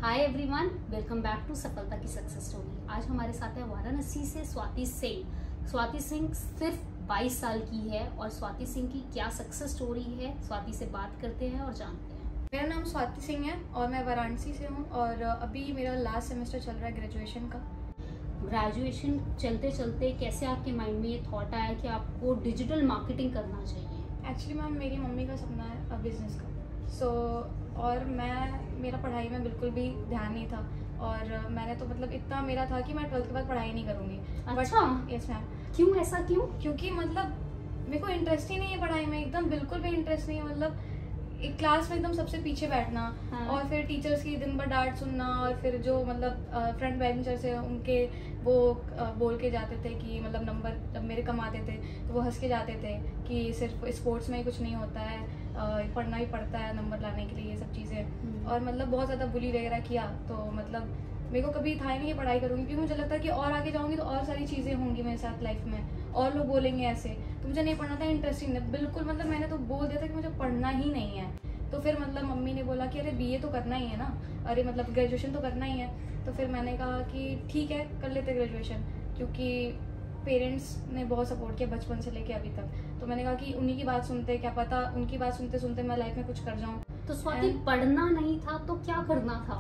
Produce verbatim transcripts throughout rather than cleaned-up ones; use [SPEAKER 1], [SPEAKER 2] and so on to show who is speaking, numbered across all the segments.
[SPEAKER 1] Hi everyone, welcome back to Safalta की success story. आज हमारे साथ है वाराणसी से स्वाति सिंह। स्वाति सिंह सिर्फ बाईस साल की है और स्वाति सिंह की क्या सक्सेस स्टोरी है, स्वाति से बात करते हैं और जानते हैं।
[SPEAKER 2] मेरा नाम स्वाति सिंह है और मैं वाराणसी से हूँ और अभी मेरा लास्ट सेमेस्टर चल रहा है ग्रेजुएशन का।
[SPEAKER 1] ग्रेजुएशन चलते चलते कैसे आपके माइंड में ये थॉट आया कि आपको डिजिटल मार्केटिंग करना चाहिए?
[SPEAKER 2] एक्चुअली मैम मेरी मम्मी का सपना है बिजनेस का। सो so, और मैं मेरा पढ़ाई में बिल्कुल भी ध्यान नहीं था और मैंने तो मतलब इतना मेरा था कि मैं ट्वेल्थ के बाद पढ़ाई नहीं करूँगी।
[SPEAKER 1] अच्छा,
[SPEAKER 2] यस मैम।
[SPEAKER 1] क्यों ऐसा क्यों?
[SPEAKER 2] क्योंकि मतलब मेरे को इंटरेस्ट ही नहीं है पढ़ाई में, एकदम बिल्कुल भी इंटरेस्ट नहीं है। मतलब एक क्लास में एकदम सबसे पीछे बैठना। हाँ। और फिर टीचर्स की दिन भर डांट सुनना और फिर जो मतलब फ्रंट बेंचर्स है उनके वो बोल के जाते थे कि मतलब नंबर जब मेरे कम आते थे तो वो हंस के जाते थे कि सिर्फ स्पोर्ट्स में ही कुछ नहीं होता है, पढ़ना ही पड़ता है नंबर लाने के लिए, ये सब चीज़ें। और मतलब बहुत ज़्यादा बुली वगैरह किया। तो मतलब मेरे को कभी था ही नहीं कि पढ़ाई करूँगी, क्योंकि मुझे लगता है कि और आगे जाऊँगी तो और सारी चीज़ें होंगी मेरे साथ लाइफ में और लोग बोलेंगे ऐसे। तो मुझे नहीं पढ़ना था, इंटरेस्टिंग नहीं बिल्कुल। मतलब मैंने तो बोल दिया था कि मुझे पढ़ना ही नहीं है। तो फिर मतलब मम्मी ने बोला कि अरे बीए तो करना ही है ना, अरे मतलब ग्रेजुएशन तो करना ही है। तो फिर मैंने कहा कि ठीक है कर लेते ग्रेजुएशन, क्योंकि पेरेंट्स ने बहुत सपोर्ट किया बचपन से लेके अभी तक। तो मैंने कहा कि उन्हीं की बात सुनते, क्या पता उनकी बात सुनते सुनते मैं लाइफ में कुछ कर जाऊँ।
[SPEAKER 1] तो स्वाति पढ़ना नहीं था तो क्या करना था?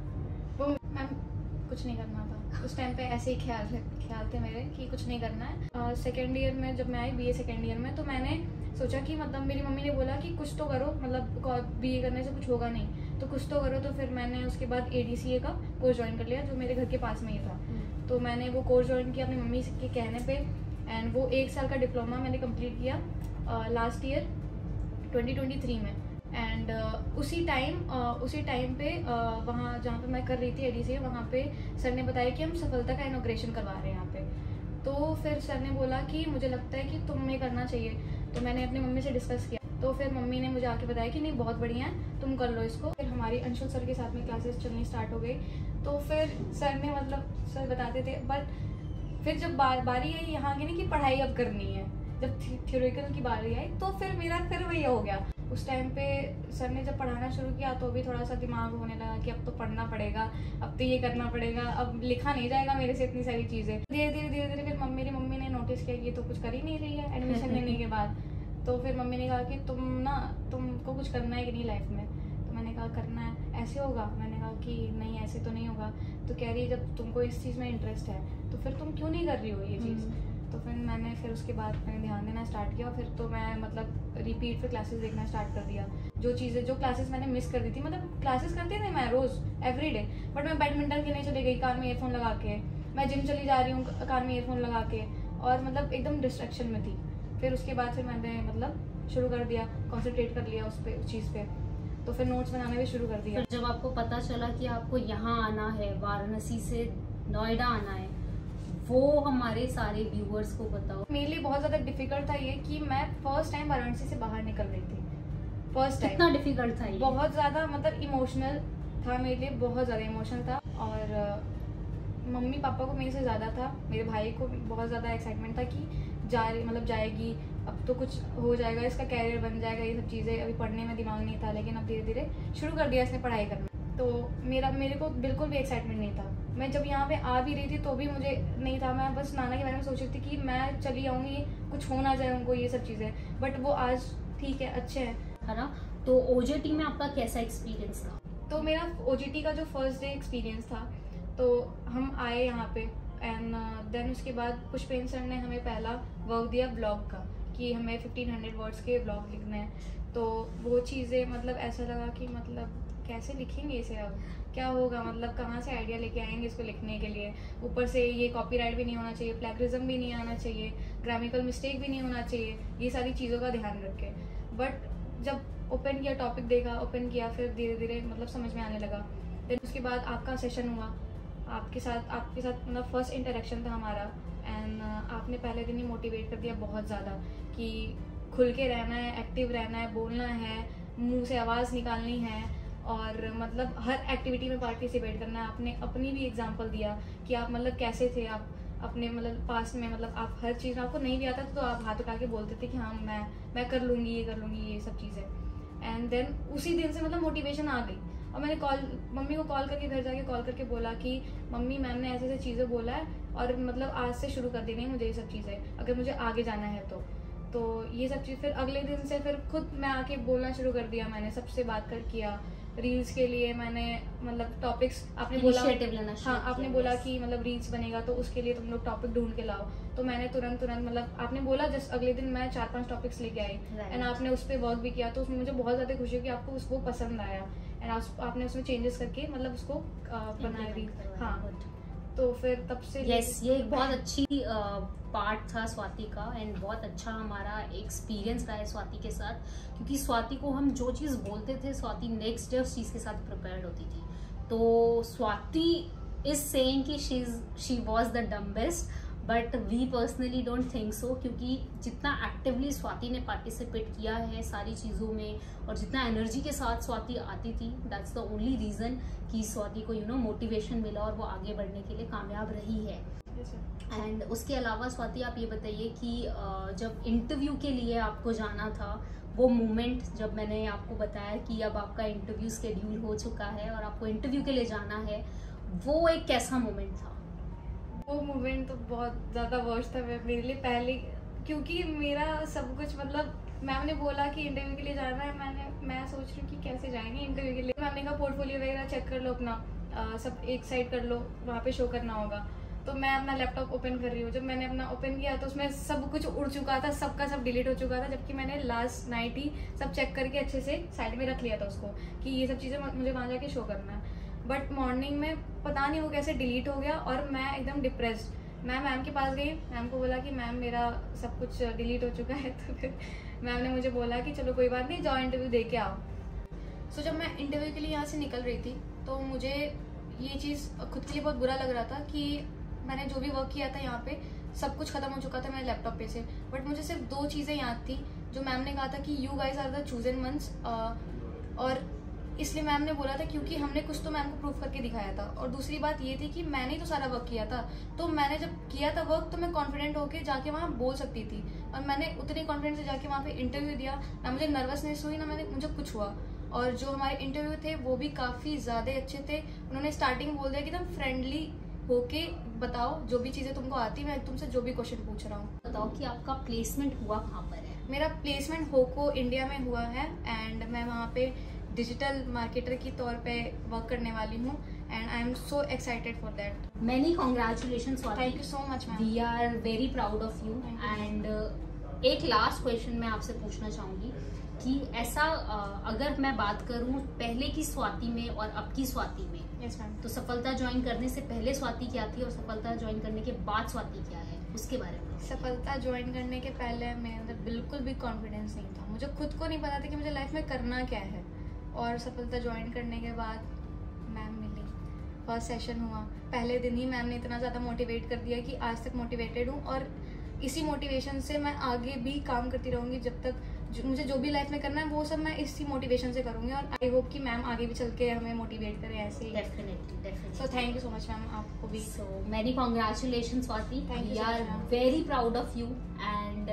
[SPEAKER 2] वो मैम कुछ नहीं करना था उस टाइम पे, ऐसे ही ख्याल ख्याल थे मेरे कि कुछ नहीं करना है। सेकेंड ईयर में जब मैं आई बीए सेकेंड ईयर में, तो मैंने सोचा कि मतलब मेरी मम्मी ने बोला कि कुछ तो करो, मतलब बीए करने से कुछ होगा नहीं तो कुछ तो करो। तो फिर मैंने उसके बाद एडीसीए का कोर्स ज्वाइन कर लिया जो मेरे घर के पास में ही था। तो मैंने वो कोर्स ज्वाइन किया अपनी मम्मी के कहने पे एंड वो एक साल का डिप्लोमा मैंने कंप्लीट किया last year twenty twenty three में। एंड uh, उसी टाइम uh, उसी टाइम पे uh, वहाँ जहाँ पे मैं कर रही थी एडीसीए, वहाँ पे सर ने बताया कि हम सफलता का इनॉग्रेशन करवा रहे हैं यहाँ पे। तो फिर सर ने बोला कि मुझे लगता है कि तुम्हें करना चाहिए। तो मैंने अपनी मम्मी से डिस्कस किया। तो फिर मम्मी ने मुझे आके बताया कि नहीं बहुत बढ़िया है, तुम कर लो इसको। फिर हमारी अंशुल सर के साथ में क्लासेस चलनी स्टार्ट हो गई। तो फिर सर ने मतलब सर बताते थे, बट फिर जब बार बारी आई यहाँ की नहीं कि पढ़ाई अब करनी है, जब थ्योरेटिकल की बारी आई तो फिर मेरा फिर वही हो गया। उस टाइम पे सर ने जब पढ़ाना शुरू किया तो भी थोड़ा सा दिमाग होने लगा कि अब तो पढ़ना पड़ेगा, अब तो ये करना पड़ेगा, अब लिखा नहीं जाएगा मेरे से इतनी सारी चीज़ें। धीरे धीरे धीरे धीरे फिर मम्मी मेरी मम्मी ने नोटिस किया कि ये तो कुछ कर ही नहीं रही है एडमिशन लेने के बाद। तो फिर मम्मी ने कहा कि तुम ना तुमको कुछ करना है कि नहीं लाइफ में। तो मैंने कहा करना है। ऐसे होगा? मैंने कहा कि नहीं ऐसे तो नहीं होगा। तो कह रही जब तुमको इस चीज़ में इंटरेस्ट है तो फिर तुम क्यों नहीं कर रही हो ये चीज़। तो फिर मैंने फिर उसके बाद मैंने ध्यान देना स्टार्ट किया। फिर तो मैं मतलब रिपीट पे क्लासेस देखना स्टार्ट कर दिया। जो चीज़ें जो क्लासेस मैंने मिस कर दी थी, मतलब क्लासेस करती थी मैं रोज़ एवरी डे, बट मैं बैडमिंटन खेलने चली गई कान में ईयरफोन लगा के, मैं जिम चली जा रही हूँ कान में ईयरफोन लगा के, और मतलब एकदम डिस्ट्रैक्शन में थी। फिर उसके बाद फिर मैंने मतलब शुरू कर दिया, कॉन्सेंट्रेट कर लिया उस पर उस चीज़ पे। तो फिर नोट्स बनाने भी शुरू कर दिया।
[SPEAKER 1] फिर जब आपको पता चला कि आपको यहाँ आना है, वाराणसी से नोएडा आना है, वो हमारे सारे व्यूअर्स को बताओ।
[SPEAKER 2] मेरे लिए बहुत ज़्यादा डिफिकल्ट था ये कि मैं फर्स्ट टाइम वाराणसी से बाहर निकल रही थी। फर्स्ट टाइम
[SPEAKER 1] कितना डिफिकल्ट था ये? बहुत
[SPEAKER 2] ज़्यादा, मतलब इमोशनल था मेरे लिए, बहुत ज़्यादा इमोशनल था। और मम्मी पापा को मेरे से ज़्यादा था, मेरे भाई को बहुत ज़्यादा एक्साइटमेंट था कि जा रही मतलब जाएगी, अब तो कुछ हो जाएगा, इसका कैरियर बन जाएगा, ये सब चीज़ें। अभी पढ़ने में दिमाग नहीं था, लेकिन अब धीरे धीरे शुरू कर दिया इसने पढ़ाई करना। तो मेरा मेरे को बिल्कुल भी एक्साइटमेंट नहीं था। मैं जब यहाँ पे आ भी रही थी तो भी मुझे नहीं था। मैं बस नाना के बारे में सोच रही थी कि मैं चली आऊँगी, कुछ हो ना जाए उनको, ये सब चीज़ें। बट वो आज ठीक है, अच्छे हैं,
[SPEAKER 1] है ना। तो ओजेटी में आपका कैसा एक्सपीरियंस था?
[SPEAKER 2] तो मेरा ओजेटी का जो फर्स्ट डे एक्सपीरियंस था, तो हम आए यहाँ पे एंड देन उसके बाद पुष्पेंद्र सर ने हमें पहला वर्क दिया ब्लॉग का कि हमें फिफ्टीन हंड्रेड वर्ड्स के ब्लॉग लिखने हैं। तो वो चीज़ें मतलब ऐसा लगा कि मतलब कैसे लिखेंगे इसे, अब क्या होगा, मतलब कहाँ से आइडिया लेके आएंगे इसको लिखने के लिए। ऊपर से ये कॉपीराइट भी नहीं होना चाहिए, प्लेगरिज्म भी नहीं आना चाहिए, ग्रामेटिकल मिस्टेक भी नहीं होना चाहिए, ये सारी चीज़ों का ध्यान रख के। बट जब ओपन किया, टॉपिक देखा, ओपन किया, फिर धीरे धीरे मतलब समझ में आने लगा। फिर उसके बाद आपका सेशन हुआ, आपके साथ आपके साथ मतलब फर्स्ट इंटरेक्शन था हमारा एंड आपने पहले दिन ही मोटिवेट कर दिया बहुत ज़्यादा कि खुल के रहना है, एक्टिव रहना है, बोलना है, मुंह से आवाज़ निकालनी है और मतलब हर एक्टिविटी में पार्टिसिपेट करना है। आपने अपनी भी एग्जांपल दिया कि आप मतलब कैसे थे आप अपने मतलब पास में, मतलब आप हर चीज़ आपको नहीं भी आता था तो आप हाथ उठा के बोलते थे कि हाँ मैं मैं कर लूँगी, ये कर लूँगी, ये सब चीज़ें। एंड देन उसी दिन से मतलब मोटिवेशन आ गई और मैंने कॉल मम्मी को कॉल करके घर जाके कॉल करके बोला कि मम्मी मैम ने ऐसे ऐसे चीज़ें बोला है और मतलब आज से शुरू कर देनी है मुझे ये सब चीज़ें, अगर मुझे आगे जाना है तो तो ये सब चीज़। फिर अगले दिन से फिर खुद मैं आके बोलना शुरू कर दिया, मैंने सबसे बात कर किया। रील्स के लिए मैंने मतलब टॉपिक्स आपने बोला, हाँ आपने बोला कि मतलब रील्स बनेगा तो उसके लिए तुम लोग टॉपिक ढूंढ के लाओ, तो मैंने तुरंत तुरंत मतलब आपने बोला जस्ट अगले दिन मैं चार पांच टॉपिक्स लेके आई एंड आपने उस पर वर्क भी किया, तो उसमें मुझे बहुत ज़्यादा खुशी हुई कि आपको उसको पसंद आया एंड आपने उसमें चेंजेस करके मतलब उसको बनाया रील। हाँ तो फिर तब से
[SPEAKER 1] यस yes, ये एक बहुत अच्छी पार्ट uh, था स्वाति का एंड बहुत अच्छा हमारा एक्सपीरियंस रहा है स्वाति के साथ, क्योंकि स्वाति को हम जो चीज़ बोलते थे स्वाति नेक्स्ट डे उस चीज़ के साथ प्रिपेयर्ड होती थी। तो स्वाति इज सेइंग कि she she was the dumbest, but we personally don't think so, क्योंकि जितना एक्टिवली स्वाति ने पार्टिसिपेट किया है सारी चीज़ों में और जितना एनर्जी के साथ स्वाति आती थी, दैट्स द ओनली रीज़न कि स्वाति को यू नो मोटिवेशन मिला और वो आगे बढ़ने के लिए कामयाब रही है। एंड yes, उसके अलावा स्वाति आप ये बताइए कि जब इंटरव्यू के लिए आपको जाना था, वो मोमेंट जब मैंने आपको बताया कि अब आपका इंटरव्यू शेड्यूल हो चुका है और आपको इंटरव्यू के लिए जाना है, वो एक कैसा मोमेंट था?
[SPEAKER 2] वो मोमेंट तो बहुत ज़्यादा वर्स्ट था मेरे लिए पहले, क्योंकि मेरा सब कुछ मतलब मैम ने बोला कि इंटरव्यू के लिए जाना है, मैंने मैं सोच रही हूँ कि कैसे जाएंगे इंटरव्यू के लिए। मैम ने कहा पोर्टफोलियो वगैरह चेक कर लो अपना, आ, सब एक साइड कर लो, वहाँ पे शो करना होगा। तो मैं अपना लैपटॉप ओपन कर रही हूँ, जब मैंने अपना ओपन किया तो उसमें सब कुछ उड़ चुका था, सबका सब डिलीट हो चुका था, जबकि मैंने लास्ट नाइट ही सब चेक करके अच्छे से साइड में रख लिया था उसको कि ये सब चीज़ें मुझे वहाँ जाके शो करना है। बट मॉर्निंग में पता नहीं वो कैसे डिलीट हो गया और मैं एकदम डिप्रेस्ड। मैं मैम के पास गई, मैम को बोला कि मैम मेरा सब कुछ डिलीट हो चुका है। तो फिर मैम ने मुझे बोला कि चलो कोई बात नहीं, जाओ इंटरव्यू दे के आओ। सो so, जब मैं इंटरव्यू के लिए यहाँ से निकल रही थी तो मुझे ये चीज़ खुद के लिए बहुत बुरा लग रहा था कि मैंने जो भी वर्क किया था यहाँ पे सब कुछ खत्म हो चुका था मेरे लैपटॉप पे से, बट मुझे सिर्फ दो चीज़ें याद थी जो मैम ने कहा था कि you guys are the chosen ones, और इसलिए मैम ने बोला था क्योंकि हमने कुछ तो मैम को प्रूफ करके दिखाया था। और दूसरी बात ये थी कि मैंने ही तो सारा वर्क किया था, तो मैंने जब किया था वर्क तो मैं कॉन्फिडेंट होकर जाके वहाँ बोल सकती थी, और मैंने उतनी कॉन्फिडेंस से जाके वहाँ पे इंटरव्यू दिया, ना मुझे नर्वसनेस हुई ना मैंने मुझे कुछ हुआ। और जो हमारे इंटरव्यू थे वो भी काफ़ी ज़्यादा अच्छे थे। उन्होंने स्टार्टिंग बोल दिया कि तुम फ्रेंडली होके बताओ जो भी चीज़ें तुमको आती, मैं तुमसे जो भी क्वेश्चन पूछ रहा हूँ।
[SPEAKER 1] बताओ कि आपका प्लेसमेंट हुआ कहाँ पर है?
[SPEAKER 2] मेरा प्लेसमेंट होको इंडिया में हुआ है एंड मैं वहाँ पे डिजिटल मार्केटर की तौर पे वर्क करने वाली हूँ and I am so excited for that.
[SPEAKER 1] Many congratulations.
[SPEAKER 2] Thank you so much ma'am.
[SPEAKER 1] We are very proud of you. And एक लास्ट क्वेश्चन मैं आपसे पूछना चाहूँगी कि ऐसा अगर मैं बात करूँ पहले की स्वाति में और अब की स्वाति में,
[SPEAKER 2] yes,
[SPEAKER 1] तो सफलता ज्वाइन करने से पहले स्वाति क्या थी और सफलता ज्वाइन करने के बाद स्वाति क्या है, उसके बारे में?
[SPEAKER 2] सफलता ज्वाइन करने के पहले मेरे अंदर बिल्कुल भी कॉन्फिडेंस नहीं था, मुझे खुद को नहीं पता था कि मुझे लाइफ में करना क्या है। और सफलता ज्वाइन करने के बाद मैम मिली, फर्स्ट सेशन हुआ, पहले दिन ही मैम ने इतना ज़्यादा मोटिवेट कर दिया कि आज तक मोटिवेटेड हूँ और इसी मोटिवेशन से मैं आगे भी काम करती रहूँगी। जब तक जो, मुझे जो भी लाइफ में करना है वो सब मैं इसी मोटिवेशन से करूँगी और आई होप कि मैम आगे भी चल के हमें मोटिवेट करें ऐसे ही।
[SPEAKER 1] Definitely definitely.
[SPEAKER 2] So thank you so much ma'am, आपको भी।
[SPEAKER 1] So many congratulations Swati, we are very proud of you and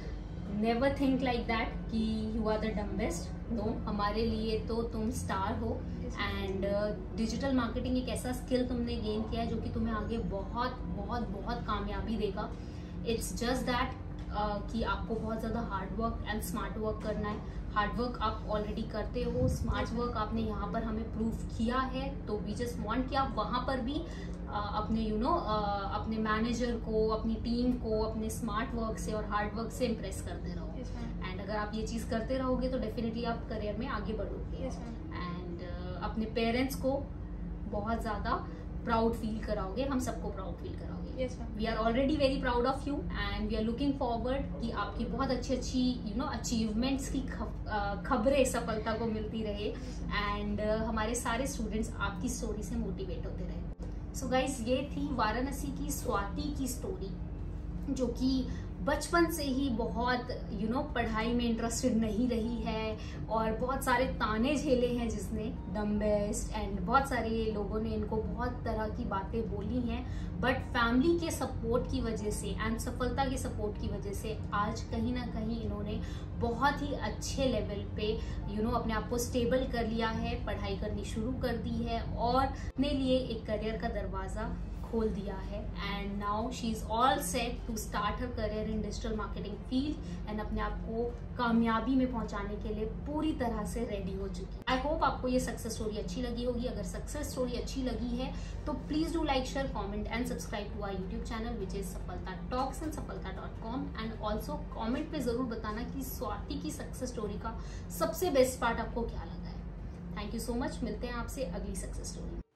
[SPEAKER 1] never think like that कि यू आर द डम्बेस्ट। तो हमारे लिए तो तुम स्टार हो एंड डिजिटल मार्केटिंग एक ऐसा स्किल तुमने गेन किया है जो कि तुम्हें आगे बहुत बहुत बहुत कामयाबी देगा। इट्स जस्ट दैट कि आपको बहुत ज़्यादा hard work and smart work करना है। हार्ड वर्क आप ऑलरेडी करते हो, स्मार्ट वर्क आपने यहाँ पर हमें प्रूव किया है, तो वी जस्ट वांट कि आप वहाँ पर भी uh, अपने you you know know, uh, अपने मैनेजर को, अपनी टीम को अपने स्मार्ट वर्क से और हार्ड वर्क से इम्प्रेस करते रहो। एंड yes, अगर आप ये चीज़ करते रहोगे तो डेफिनेटली आप करियर में आगे बढ़ोगे एंड yes, uh, अपने पेरेंट्स को बहुत ज़्यादा प्राउड फील कराओगे, हम सबको प्राउड फील कराओगे। We are already very proud of you and we are looking forward कि आपकी बहुत अच्छी अच्छी यू नो अचीवमेंट्स की खबरें सफलता को मिलती रहे एंड uh, हमारे सारे स्टूडेंट्स आपकी स्टोरी से मोटिवेट होते रहे। सो so गाइज, ये थी वाराणसी की स्वाति की स्टोरी जो कि बचपन से ही बहुत यू नो पढ़ाई में इंटरेस्टेड नहीं रही है और बहुत सारे ताने झेले हैं जिसने, डम बेस्ट एंड बहुत सारे लोगों ने इनको बहुत तरह की बातें बोली हैं, बट फैमिली के सपोर्ट की वजह से एंड सफलता के सपोर्ट की वजह से आज कहीं ना कहीं इन्होंने बहुत ही अच्छे लेवल पे यू you नो know, अपने आप को स्टेबल कर लिया है, पढ़ाई करनी शुरू कर दी है और अपने लिए एक करियर का दरवाज़ा खोल दिया है। And now she is all set to start her career in digital marketing field and अपने आप को कामयाबी में पहुंचाने के लिए पूरी तरह से रेडी हो चुकी है। आई होप आपको ये सक्सेस स्टोरी अच्छी लगी होगी। अगर सक्सेस स्टोरी अच्छी लगी है तो please do like, share, comment and subscribe to our YouTube channel which is Safalta talks and Safalta dot com. And also comment में जरूर बताना कि स्वाति की सक्सेस स्टोरी का सबसे बेस्ट पार्ट आपको क्या लगा है। Thank you so much. मिलते हैं आपसे अगली सक्सेस स्टोरी।